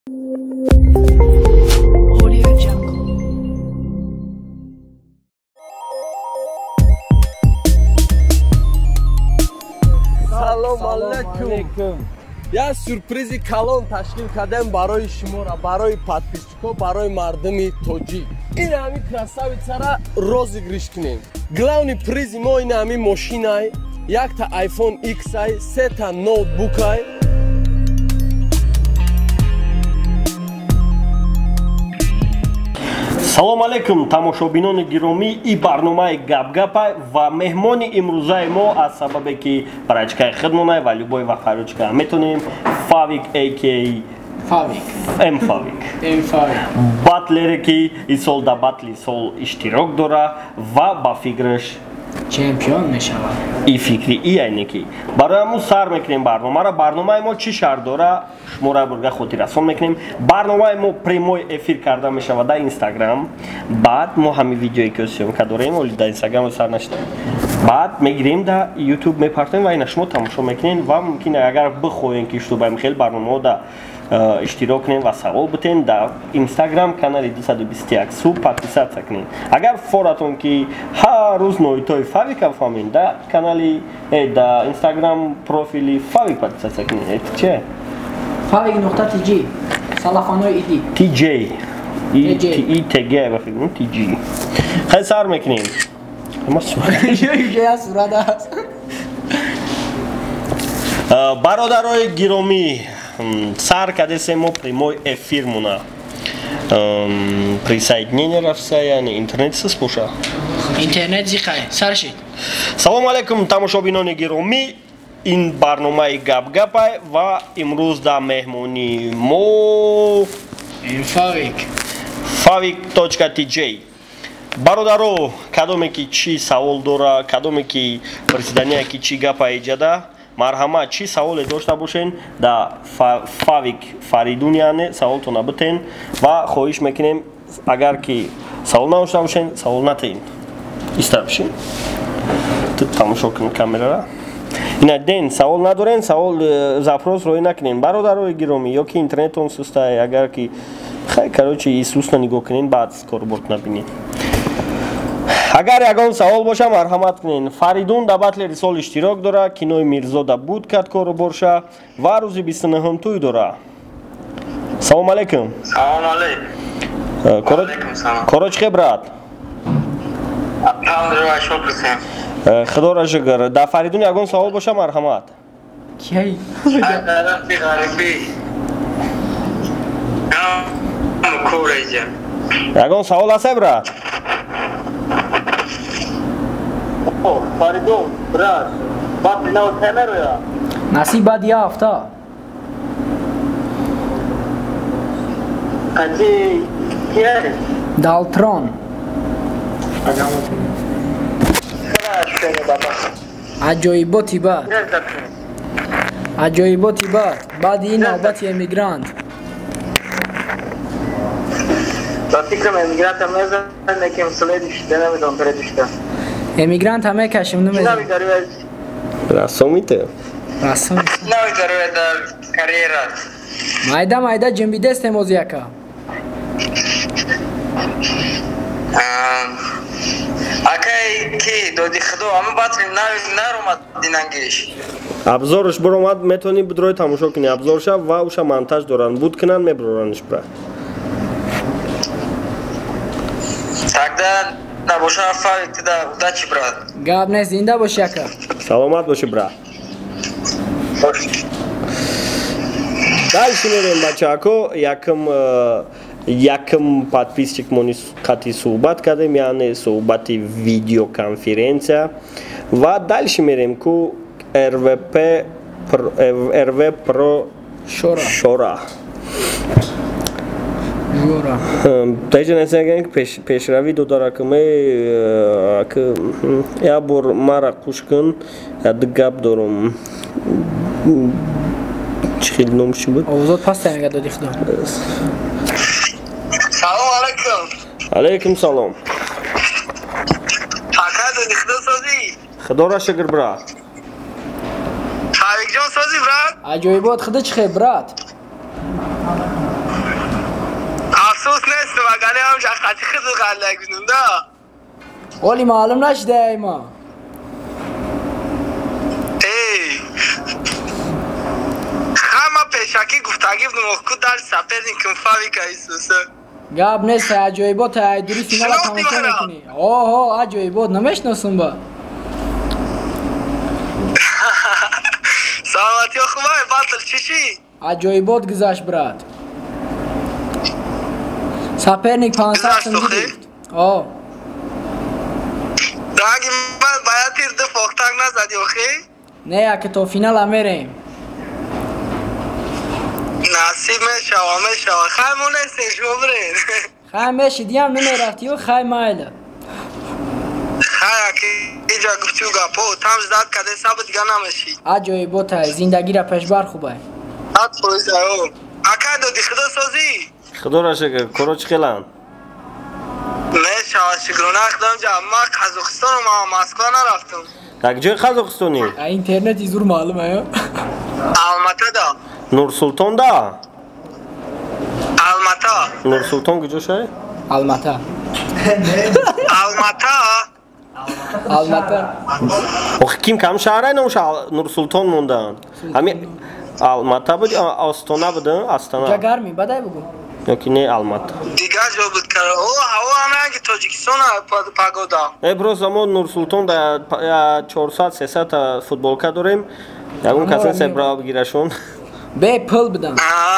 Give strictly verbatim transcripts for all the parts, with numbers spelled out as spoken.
Салом алейкум. Я сюрпризи калон ташкил кардем барои шумора, барои подписчикҳо, барои мардуми тоҷик. Ин ҳамин красавицара розыгриш кунем. Главни призи мо ин ҳамин мошинай, якта айфон икс-ай, сета ноутбукай. Салом алейкум тамошобинони гиромӣ, и барномаи гап-гапай ва меҳмони имрӯзаи мо аз сабабе ки парачкаи хидмонай ва любой вақт харучка метонем Favik aka Favik М Favik М Favik батлере ки ин сол да батли сол иштирок дора ва ба фикраш чемпион мешавад. И фикри и айне ки барои ҳамун сар мекунем барномаро. Барномаи мо чӣ шарт дора? Шумора бурга хотиррасон мекунем. Барномаи мо прямой эфир карда мешавад дар Instagram. Баъд мо ҳамин видеое ки съёмка дорем оли дар Instagram сар наштем. Баъд мегирем дар YouTube мепартем ва ина шумо тамошо мекунем ва мумкин агар бихоҳем ки штубаи хел барномаҳо дар иштирок кунем ва савол битем дар Instagram канали двести двадцать один су подписаться кунем. Агар форатон ки ҳар рӯз ноитои Favik фаҳмем дар канали дар Instagram профили Favik подписаться кунем. Это че? Favik нуқта tg салафанои иди tj и tg ба фикр tg хай сар мекунем. я сурат аст. Бародарои гиромӣ, сар кардесем мо прямой эфир муна. Присоединение рафса, яъне интернет сиз боша? Интернет зихай, сар шид. Салом алейкум тамошобинони гиромӣ. Ин барномаи гап-гапай ва имрӯз дар меҳмони мо М Favik Favik точка tj. Бародаро, кадоме ки чӣ савол дора, кадоме ки пурсидания ки чӣ гапа эҷада, марҳамат чӣ саволе дошта бошен дар Favik Фаридун яъне саволтона битен ва хоҳиш мекунем агар ки савол надошта бошен савол натаен. Истар бишин. Тут тамошо кунем камерара. Ина ден савол надорен, савол запрос роӣ накунем. Бародарои гиромӣ, ё ки интернетон сустай, агар ки хай короче и суста нигоҳ кунен, баъд корборд набинед. Агар ягон савол боша марҳамат кунен. Фаридун дар батлери сол иштирок дора, кинои Мирзода буд кард кору борша ва рӯзи бисту нӯҳум тӯй дора. Салом алейкум. Салом алейкум. Коро чӣ хеб брат? Алҳамдулилла, шукр. Худора шукр. Дар Фаридун ягон савол боша марҳамат. Кай? Тарафи ғарибӣ. Кӯреҷа. Ягон савол ҳаст брат? Фаридун, брат. Бад нав темероя. Насиб баъди я ҳафта. Қади кие? Далтрон. аҷоиботи бад. аҷоиботи бад. баъди ин навбати эмигрант. Ба фикрам эмигранта мезанем ки следующий намедонам предишта. Эмигрант ҳаме кашим намедонам. Намегаруед. Рассомите? Рассом. Намегаруед дар карьерат. Майда майда ҷимбидест эмоз яка. Акай ки доди худо ама батри наромад динангиш. Абзорш биромад метони бидрои тамошо кунӣ. Абзорша ва уша монтаж доранд. Буд кунанд мебароранш брат. Тогда набоша Favik туда удачи брат. Гап нест, зинда бош яка. Саломат боши брат. Дальше мерем бачаҳако, якм якм подписчикмони қатъи суҳбат кардем, яъне суҳбати видеоконференсия ва дальше мерем ку РВП РВ Pro Шора. Шора. Жора. Теже несеген пешравӣ додаракме ак я бор мара кушкин я ду гап дорам. Чӣ хел номш буд? Овозот паста мега доди худо. Салом алейкум. Алейкум салом. Ака доди худо созӣ? Худора шукр брат. Favik ҷон созӣ брат? Аҷоибот худо чӣ хеб брат? همونجا خطی خیلی غلق بیدون دا اولی معلوم نشده ایما ای خما پیشکی گفتگی بدم اخکو در سپردین کنفاوی که ایسوسه گاب نیست عجایبات دوری فینال تماشا میکنی اوه عجایبات نمیشناسم با سلامتی خوبه باطل چی چی؟ عجایبات گذشت برات سپرنیک پانصد سنگی گرفت آه داگی من باید تیر دو فوقتاک نزدی اخی؟ نه که تو فینال هم میریم نصیب میشوا میشوا خواهی مونستین شما برین خواهی میشی دیم نمیرفتی و خواهی مایله خواهی اکی اینجا گفتی و گپو تم زداد کده سب دیگه نمیشی عجایبات های زندگی را پیشبر خوبه حد پرویزه او اکا دو دی خدا سازی خدا را شکر کروچ خیلان میشوا شکرونه اخدام جا ما قزاقستان و ما مسکو نرفتم یک جای قزاقستانی اینترنتی زور معلومه یا المته دا نور سلطان دا المته نور سلطان کجا شای المته المته المته آخه کیم کم شهره نوش نور سلطان موندن همین المته بود آستانه بودن جا آستانه گرمی بدای بگو یا که نه المته دیگه جا بود کرد او هوا همه اگه تاجیکستان پاگودا ابروز ما نور سلطان در چهارصد سیصد فوتبالکا داریم یکون کسی سبرا بگیرشون به پل بدم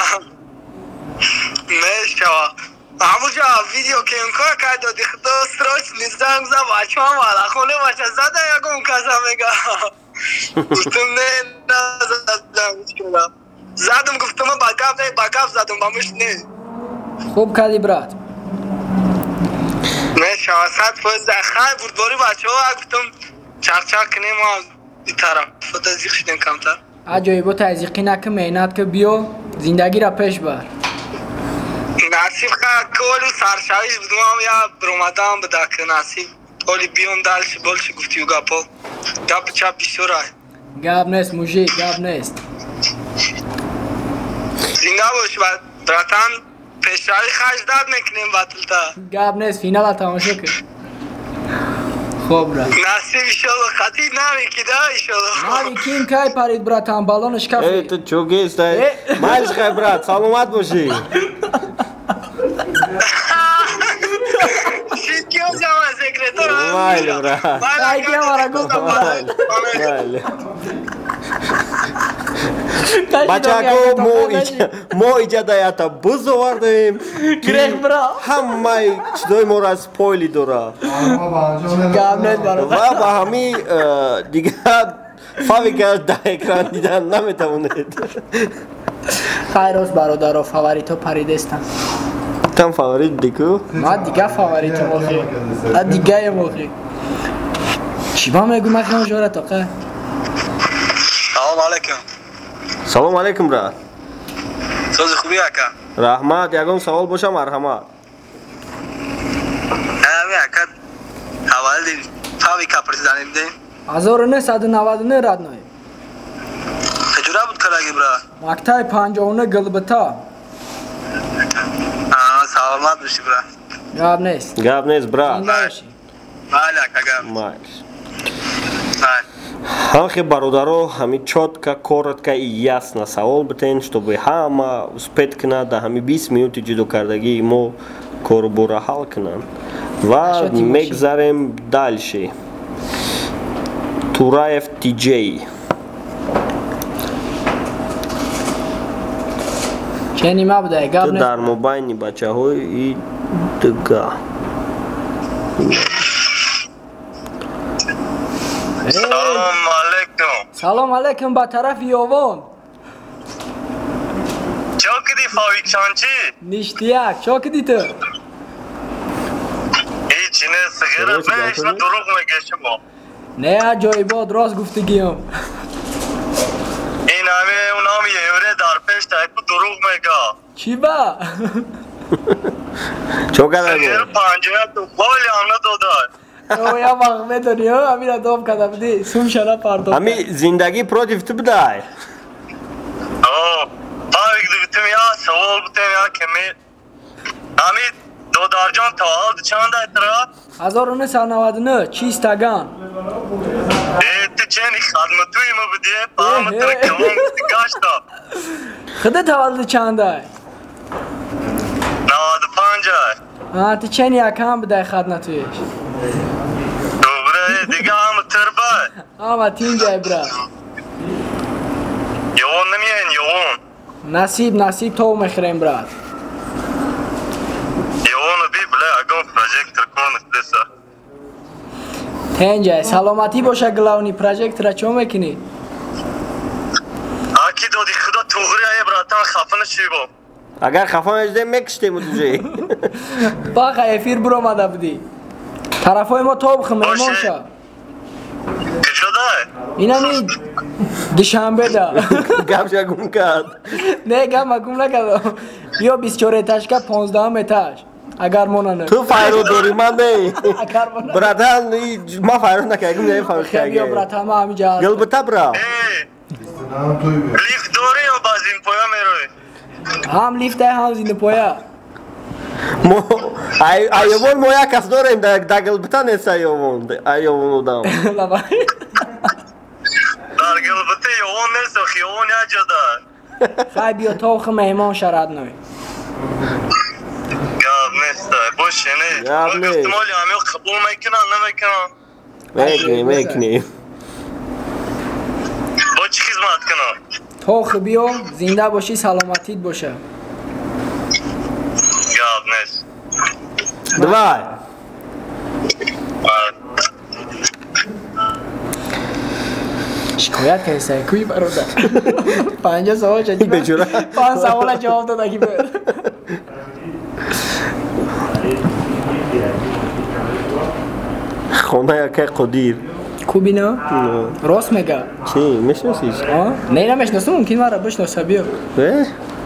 میشوا همونجا ویدیو که امکار که دادی خدا سراش نیزدم زم بچه هم والا خونه بچه زده یکم کسا میگه گفتم نه نزدم زدم گفتم بگف نه بگف زدم بامش نه خوب کردی برات میشوا صد فوز خیلی بردباری بچه ها گفتم چک چک کنیم ما این طرف فتازیق شدیم کمتر عجایبات تزیقی نکه مینت که بیو زندگی را پیش بر نصیب که کلی سرشویش بدم هم یا برومدام بده که نصیب کلی بیام دلش بلش گفتی و گپو گپ چپ بیشتر های گاب نیست موجی گاب نیست زنده باش و براتن پیشروی خش داد میکنیم باطلتا گاب نیست فینال ها تماشا کن خوب را نصیب ایشالله خطی نمی کده ایشالله مالی کیم که پرید براتن بالونش ای کفی تو چوگیست ای مالش خیلی برات سلامت باشی شید کیو جمعه سکرتر مایل برات ای که مارا گفتم مایل بچه اکو ما ایجا دایتا بوز آوردیم گریخ برا همه چیزای ما را از پایلی داره گاب نیست برا و با همی دیگه فاوی که در اکران دیدن نمیتونید خیر روز برادر و فاوریتو پریدستن تم فاوریت دیگه ما دیگه فاوریتو موخی ما دیگه موخی چی با میگو من خیلی جورت آقا سلام علیکم سلام علیکم برات سوز خوبی اکا رحمت یکم سوال باشه مرحمت همی اکا حوال دی فاوی که پرسیدنیم دیم هزار و نهصد و نود و نه رد نهیم کجورا بود کلاگی برا مکتای پنجاه و نه گلبتا سلامت باشی برا گاب نیست گاب نیست برات زنده باشی بله اکا گم مایل بله Халки бародаро ҳами чотка коротка и ясно савол битен, чтобы ҳама успет кунад да ҳами бист минути ҷудокардагии мо корубора ҳал кунанд. Ва мегзарем дальше. Тураев Тиҷей. چه نیمه بوده گاب نیست дар мобайни бачаҳои дига. سلام علیکم سلام علیکم با طرف یوون چو کدی فاوی چانچی؟ نیشتیک چو کدی تو؟ هیچ نه سگره بهش نه دروغ میگه شما نه جای باد راست گفتگیم این همه اونام یوره در پیش تایپو دروغ میگه چی با؟ چو کده سگره بود؟ پنجه تو بالی همه دادار او یا وقت میدونی ها همین را دوم کده بودی سوم شنا پردو ҳами зиндагӣ против ту бидай. اوه فاوی گفتم یا سوال بودم یا کمی همین دو دودارجان تولد چند اترا؟ هزار و نهصد و نود و نه چیستگان تو چنی خدمتوی ما بدیه پامتر کلون گاشتا خدا تولد چنده؟ نود و پنج آه تو چنی اکام بده خدمتویش دوباره دیگه هم تربه آما تینجا برا یوون نمیین یوون نصیب نصیب تو میخریم برات یوونو بی بله اگم پروژکتر کنه دسته تینجا سلامتی باشه گلاونی پروژکت را چون میکنی؟ آکی دادی خدا توغری های براتان خفنه چی با اگر خفه نشده میکشتیم دوزه باقا افیر برو مده بودی طرفای ما تو بخم ایمان شا که شده؟ اینا می دوشنبه دا گم شگون کرد نه گم مگم نکردم بیا بیست و چهار اتاش که پانزده اتاش اگر مونانه تو فایرو داری من نه اگر مونانه برادر ما فایرو نکردیم نه فایرو خیلی بیا کردیم برات همه همی جا گل بتا برا لیفت داری یا باز این پویا میروی؟ هم لیفت هم زینده پویا مو ایوون مویا کس داریم در گل بتا نیست ایوون ایوون دام لبا در گلبته یوون نیست و خیوون یا جدا خیلی بیا تو خم ایمان شرد نوی گاب نیست باشه نه گاب من نیست. گفتم آلی همیو قبول میکنن نمیکنن میکنی میکنی با چی خدمت کنم؟ تو خ بیا زنده باشی سلامتیت باشه گاب نیست دوای شکایت که سعی کوی برادر پنجاه سوال شدی بجورا. پنج سوال جواب داد اگه بر خونه یکی قدیر کوبی نه؟ راست میگه چی میشناسیش؟ آه؟ نه نمیشناسم ممکن مرا بشناسه بیا اه؟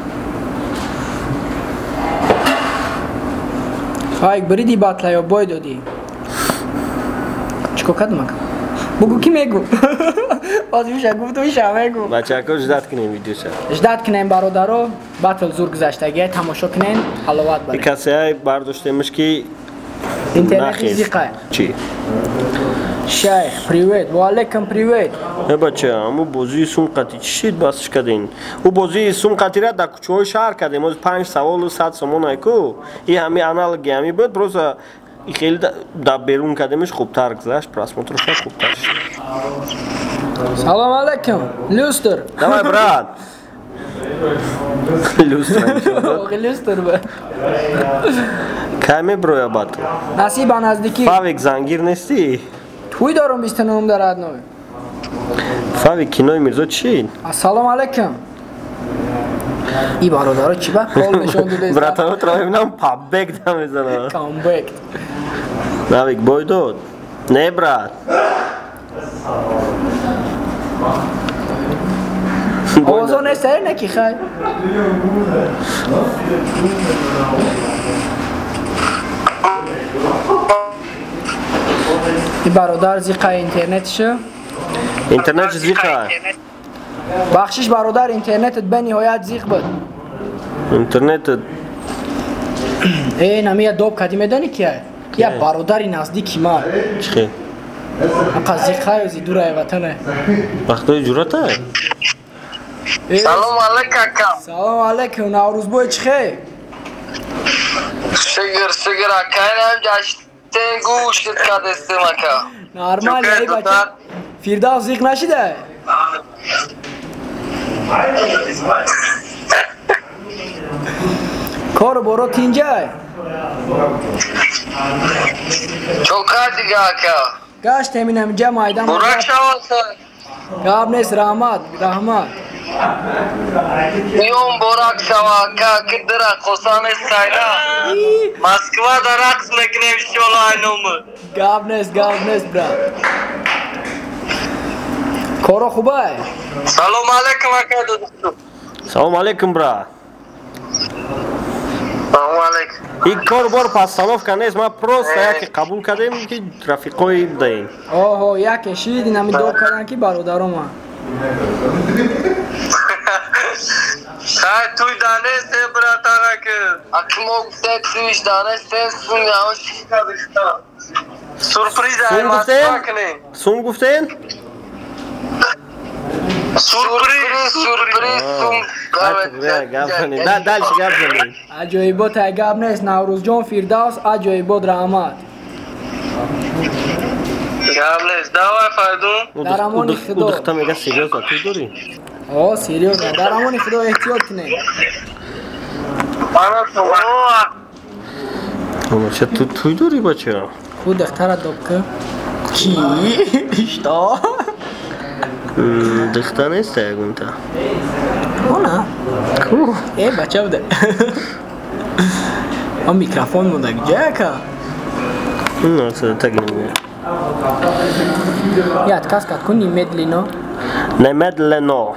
خواهی بریدی باطلا یا بای دادی چکو کد مکن بگو کی میگو باز میشه گفت میشه میگو بچه اکا جدت کنیم ویدیو شد اجداد کنیم برادرو بطل زور گذشتگی تماشا کنین حلاوت این برین کسی های برداشتیمش که اینترنت زیقه چی؟ شیخ پریوید و علیکم پریوید ای بچه همو بازی سوم قطی چی شید باسش کدین؟ او بازی سوم قطی را در کچه های شهر کدیم از پنج سوال و صد سومون ایکو این همی انالگی همی بود بروزا خیلی در بیرون کدیمش خوبتر گذشت پراسموترش خوبتر شد سلام علیکم لوستر دوای براد لوستر آقا لوستر با کمی برویا باتو نصیب نزدیکی فاویک زنگیر نیستی؟ توی دارم بیست و نهم در ادنوی فاویک کینوی میرزا چی؟ سلام علیکم ای برادرها چی با کال نشون داده براتانو ترا ببینم پابک دم میزنه کامبک فاویک بای داد نه برات آوازو نیسته نکی خیلی این برادر زیقه اینترنتشه اینترنت زیقه بخشش برادر اینترنتت به نهایت زیق بود اینترنت ای نمیه دوب کدی میدانی کیه؟ یه برادری نزدیکی ما چی؟ اقا زیقه یوزی دوره وطنه وقتی جورت های سلام علیکم اکا سلام علیکم نوروز بوی چخه؟ شگر شگر اکاین هم جاشتین گوشت کد استیم اکا نرمال یعنی بچه فیرداو زیق نشیده؟ کار برو تینجا چوکا دیگه اکا گشت همین همینجا مایدان برک شواسه گاب نیست رحمت رحمت میون برک شوا اکا که در خسان ساینا مسکوا در رقص میکنیم شولا اینومه گاب نیست گاب نیست برا کارو خوبه سلام علیکم اکا دوستو سلام علیکم برا سلام علیکم این کار بار پاسالوف کنیست ما پروست یکی قبول کردیم که رفیقای بدهیم اوه یکی شید این همی دو کردن که برادرو ما خیلی توی دانسته براتانه که اکمو گفته تویش دانسته سون یاوش کدیشتا سورپریز سون ایمات گفتین؟ کنه سون گفتین؟ سورپریز سورپریز سون گپ زنید دلش گپ زنید عجایبات گپ نیست. نوروز جان فردوس عجایبات رحمت گپ نیست دوای فایدون در امان او خدا. دختر میگه سیریوس توی داری؟ آه سیریوس در امان خدا احتیاط کنید. اما چه تو توی داری بچه؟ خود دختر داب که چی؟ اشتا؟ دختر نیست یکون تا نه کو؟ ای بچه بوده آن میکروفون مونده جای که نه سر تگنیمه یاد کس کت کنی مدلی نو نمد لنو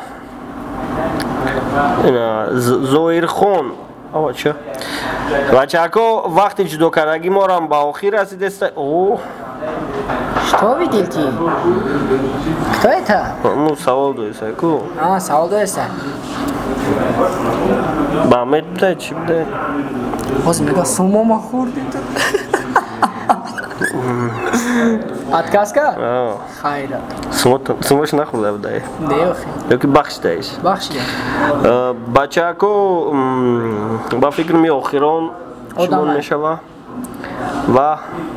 اینا زویر خون آه چه؟ بچه اکو وقتی جدو کنگی ما رام با آخیر رسید است اوه شتا بیدیل تی؟ شتای تا؟ مو سوال دویست اکو آه سوال دوسته با امید بده چی بده؟ باز میگه سومو ما خوردی تو ات کس که؟ آه خیرت سموش نخورده بده دیو خیلی یا که بخش دهیش بخشی بچه اکو با فکر می آخران شمون می شوه و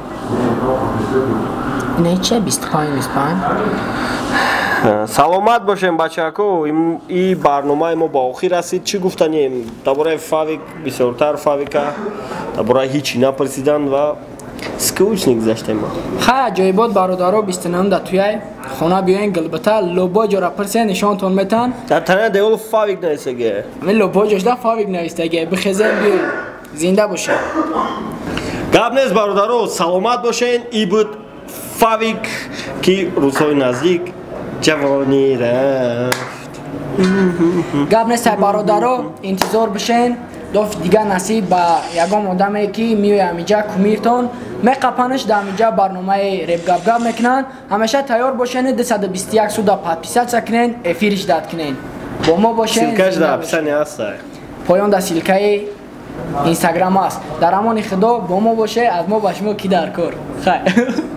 نه چه بیست پنج بیست پنج سلامت باشیم بچه اکو این برنامه ما با آخر رسید چی گفتنیم درباره فاویک بسیارتر فاویکا درباره هیچی نپرسیدن و سکوچ نگذاشتیم ما خیلی عجایبات برادرها بیست و نهم در توی خونه بیاین گلبته لوبا جا را پرسه نشانتون میتن در تنه دیول فاویک نیسته گه من لوبا جاش ده فاویک نویسته گه بخیزه بیاین زنده باشه گپ نیست برادرها سلامت باشین ای بود فاویک که روزهای نزدیک جوانی رفت گپ نیست برادرها انتظار بشین دوف دیگه نصیب با یگام آدمی که میوی همیجا کمیرتون میقپنش در همیجا برنامه ریب گپ گپ میکنن همیشه تیار باشین دویست و بیست و یک سودا پادپیسات سکنین افیرش داد کنین با ما باشین سیلکش در اپسانی هسته پایان در سیلکه اینستاگرام هست در امان خدا با ما باشه از ما باش ما کی در کار خیلی